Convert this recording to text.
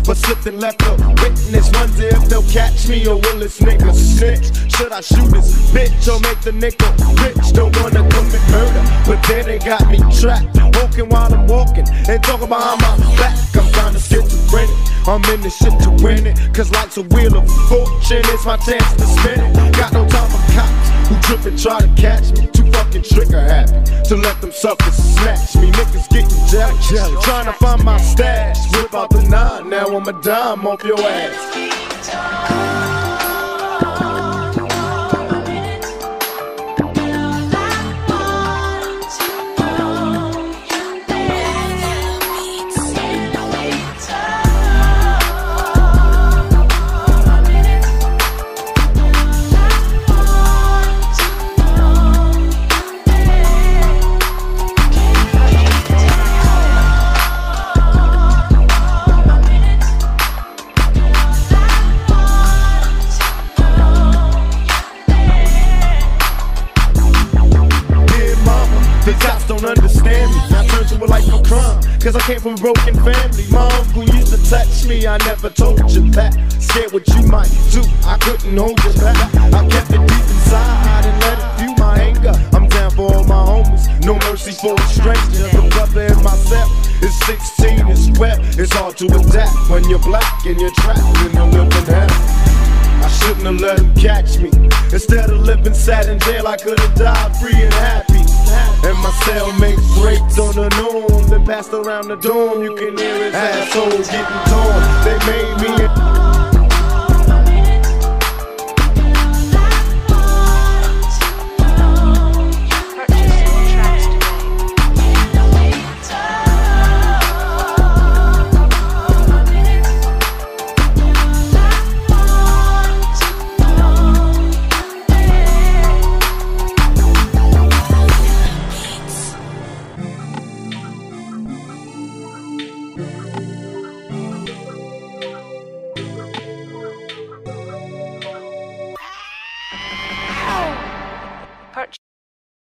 but slipped and left a witness. Wonder if they'll catch me or will this nigga snitch? Should I shoot this bitch or make the nigga rich? Don't wanna commit murder, but then they got me trapped. Walking while I'm walking and talking behind my back. I'm trying to schizophrenic, I'm in this shit to win it. Cause life's a wheel of fortune, it's my chance to spin it. Got no time for cops who trip and try to catch me. Too fucking trigger happy to let them suckers snatch me. Niggas getting jealous, trying to find my stash. Whip out the 9, now I'm a dime off your ass. The cops don't understand me, I turned to a life of crime, cause I came from a broken family. My uncle used to touch me, I never told you that. Scared what you might do, I couldn't hold you back. I kept it deep inside and let it fuel my anger. I'm down for all my homies, no mercy for a stranger. The brother in myself is 16 as well. It's hard to adapt when you're black and you're trapped in a living hell. I shouldn't have let him catch me. Instead of living sad in jail, I could have died free and happy. And my cellmate breaks on the norm, then passed around the dorm. You can hear his asshole getting torn. They made me